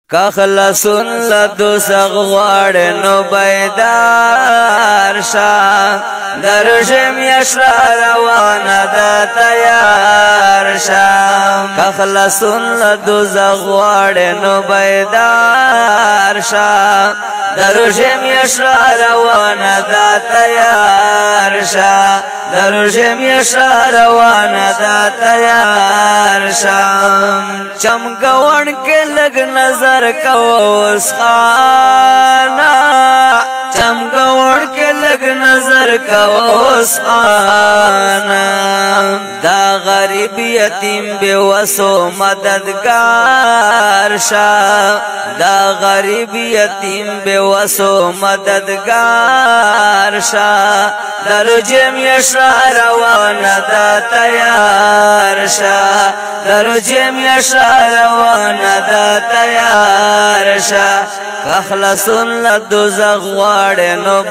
کخلصون لدوزخ غواړې نو بیدار شه د رژیم یشرا روانه ده تیار شه کخلصون لدوزخ غواړې نو بیدار شه د رژیم یشرا روانه ده تیار شه د رژیم یشرا روانه ده تیار شه چمګون کې لګ نظر کوس خانا چمګون کې لګ نظر کوس خانا دا غریب یتیم بے وسو مددگار شا دا غریب یتیم بے وسو مددگار شا در جم یشرا روانه دا تیار شا در جم یشرا روانه دا تیار شا کخلصون لدوزخ غواړې نو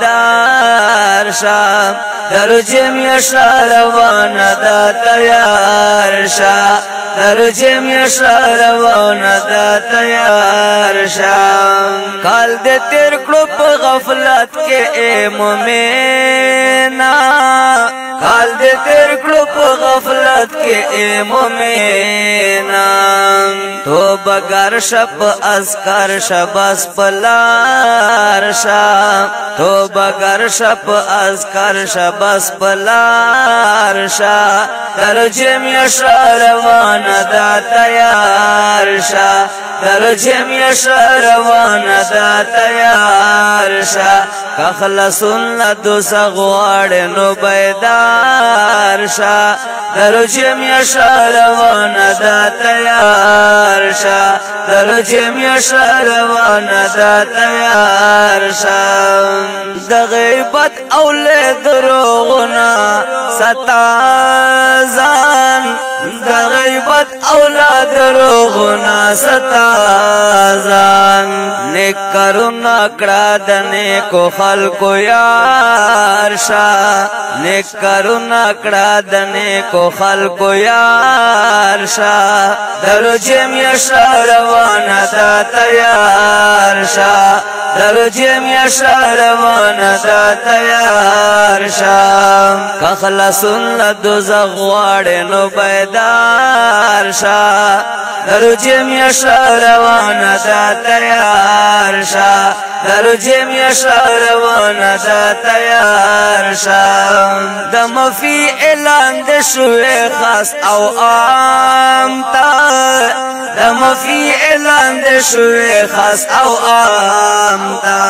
بیدار شا در جم یشرا روانه دا تیار شا در جم یشرا روانه دا تیار شا کال دې تیر کړو په غفلت کې اے مومنا کال دې تیر کړو په غفلت کې اے مومنا توبه ګر شپ اذکار شباس پلار شا توبه ګر شپ اذکار شباس پلار شا در جم یشرا روانه دا تیار شا در جم یشرا روانه دا تیار شا کخلصون لدوزخ غواړې نو بیدار شا در جم یشرا روانه دا تیار شا در جم یشرا روانه دا تیار شا د غیبت اولاد دروغنا ستازان د غیبت اولاد دروغنا ستازان نیک کرونا کړه د نیکو خلکو یار شا نیک کرونا کړه د نیکو خلکو یار شا در جم یشرا روانه دا تیار شا در جم یشرا روانه دا تیار شا کخلصون لدوزخ غواړې نو بیدار شا در جم یشرا روانه دا تیار شا در جم یشرا روانه دا تیار شا د مفی اعلان د شوې خاص او عام تا د مفی اعلان د شوې خاص او عام تا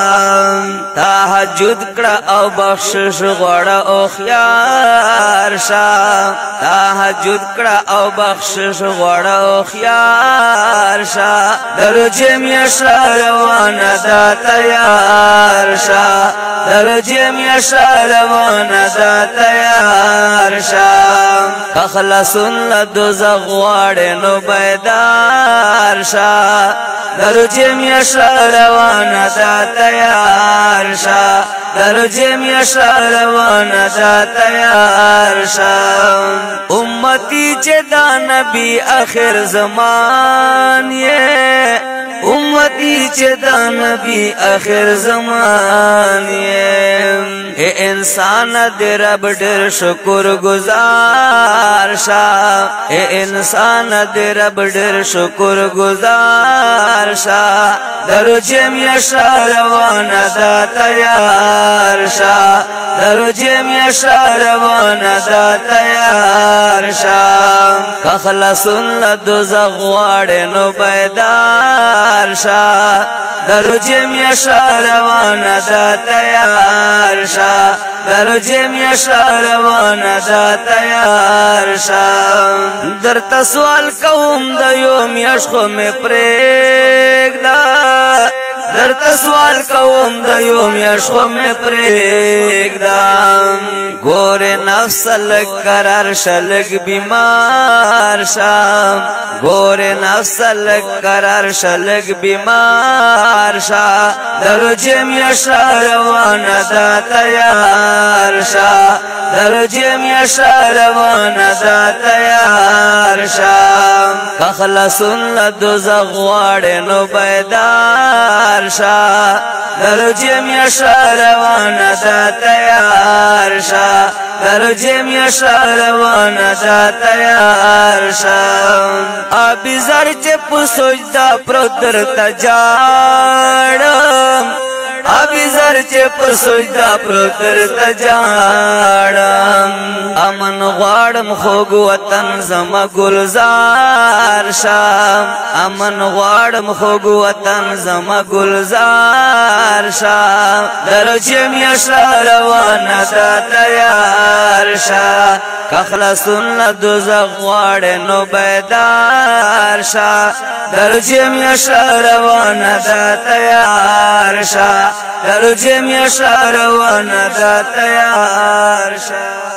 تهجد کړه او بخشش غواړه او خيار شا تهجد کړه او بخشش غواړه او خيار شا در جم یشرا روانه دا تیار شا در جم یشرا روانه دا تیار شا کخلصون لدوزخ غواړې نو بیدار شا در جم یشرا روانه دا تیار شا در جم یشرا روانه دا تیار شا امتی چې دا نبی آخر زمان یې امتی چې دا نبی آخر زمان یې اے انسان دې رب ډېر شکر گزار شا اے انسان دې رب ډېر شکر گزار شا در جم یشرا روانه دا تیار شا در جم یشرا روانه دا تیار شا کخلصون لدوزخ غواړې نو بیدار شا در جم یشرا روانه دا تیار شا در جم یشرا روانه دا تیار شا درته سوال کوم د یوم یشخو مې پرېږده درته سوال کوم د یو میاشت خو مې پرېږدم ګورې نفس لږ قرار شه لږ بیمار شه ګورې نفس لږ قرار شه لږ بیمار شه د روژې میاشت روانه ده تیار شه د روژې میاشت روانه ده تیار شه که خلاصون له دوزخ غواړې نو بیدار شه د روژې میاشت روانه ده تیار شه د روژې میاشت روانه ده تیار شه آبي زر چې په سجده پروت درته جاړم آبي زر چې په سجده پروت درته جاړم امن غواړم خوږ وطن زما ګلزار شه امن غواړم خوږ وطن زما ګلزار شه د روژې میاشت روانه ده تیار شه که خلاصون له دوزخ غواړې نو بیدار شه د روژې میاشت روانه ده تیار شه د روژې میاشت روانه ده تیار شه